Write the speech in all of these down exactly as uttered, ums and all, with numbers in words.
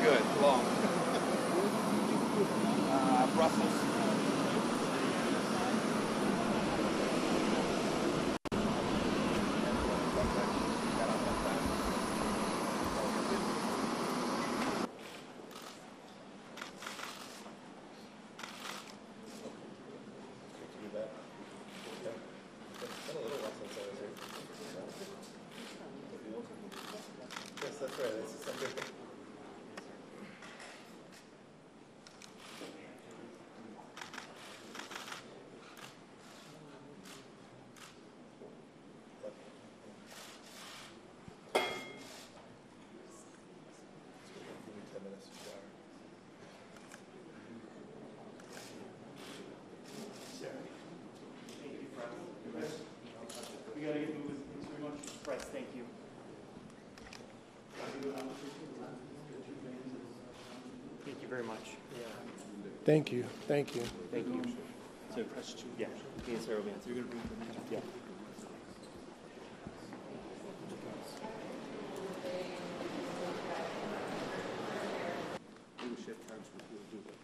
good, long. uh, Brussels. That's right. That's something. We gotta get moving. Thanks very much. Press, thank you. Thank you very much. Yeah. Thank you. Thank you. Thank you. So press two. Yeah. Me and Sarah will be answering. You're gonna bring them in? Yeah. Leadership times will do that.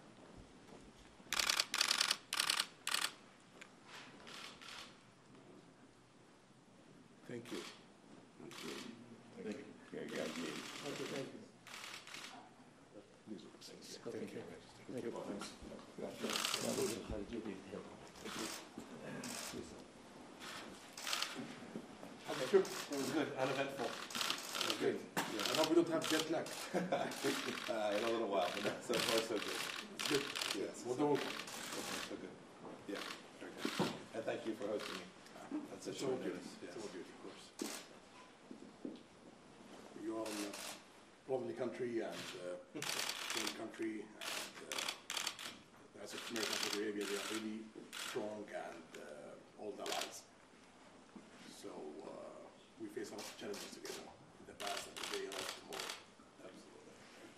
Thank you. Thank you. Thank you. Yeah, yeah, yeah. Okay, thank you. These are the things. Thank you. Thank you. It was good, uneventful. It was good. Yeah. I hope we don't have jet lag. uh, in a little while, but so far so good. It's good. Yes. We'll do it. So far so good. Yeah, very good. And thank you for hosting me. That's a It's short all good. notice. Yes. It's all good, of course. You are in a lovely country and uh, good country, and uh, as a American Saudi Arabia, they are really strong and uh, old allies. So uh, we face a lot of challenges together in the past and today, a lot more. Absolutely.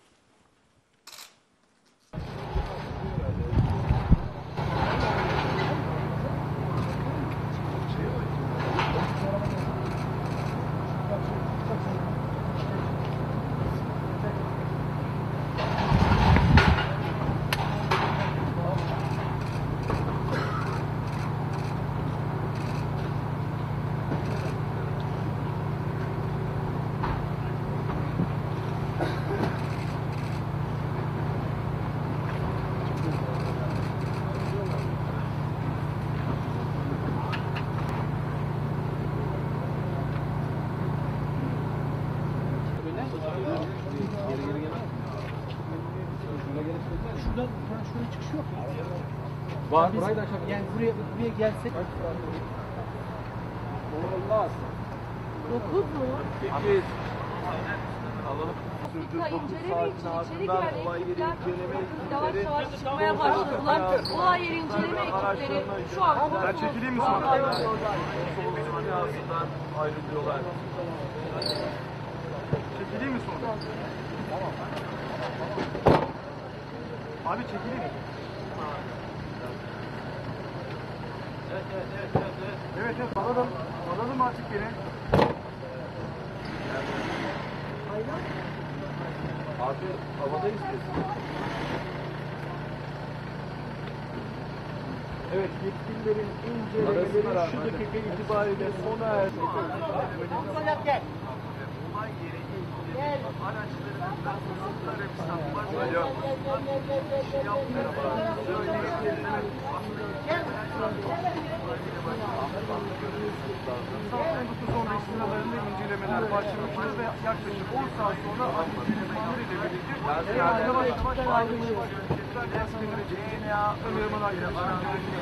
Şuradan şuraya çıkış yok ya. Var. Burayı da aşağı. Yani buraya buraya gelsek. Olmaz. Dokuz mu? Sekiz. Alalım. İnceleme için içeri giren ekipler yavaş yavaş çıkmaya başladılar. Olay yeri inceleme ekipleri şu an Ben çekileyim mi sonra? Solunum dünyasından ayrılıyorlar. Çekileyim mi sonra? Tamam. Abi çekileyim mi? Evet, evet, evet, evet. Evet, evet, alalım. Alalım artık yine. Abi, havadayız biz. Evet, yetkililerin incelemeleri şu dakika itibariyle sona erdi. Gel. Olay yeri ilgili araçlarından sorunlar hepsi var. Alo. Saat dokuz on beş sıralarında incelemeler başlamıştır ve yaklaşık on saat sonra incelemeler ile birlikte yavaş yavaş yavaş ayrılmaya başlayacaklar. D N A, Ömer'in arkadaşlarının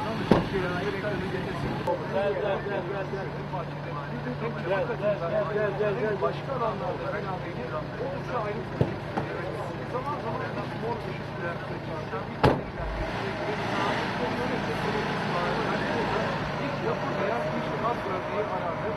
Gel gel gel gel gel. Gel gel gel gel. Başka alanlarda oldukça ayrı. Zaman zaman mor ışıklar ilk yapı veya ilk mat bölgeyi aradı.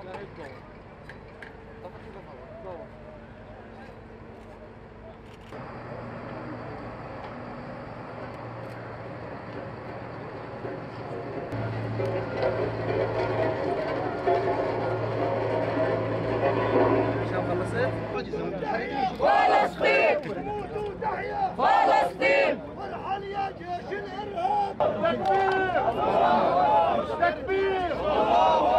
فلسطين فلسطين ارحل يا جيش الارهاب تكبير تكبير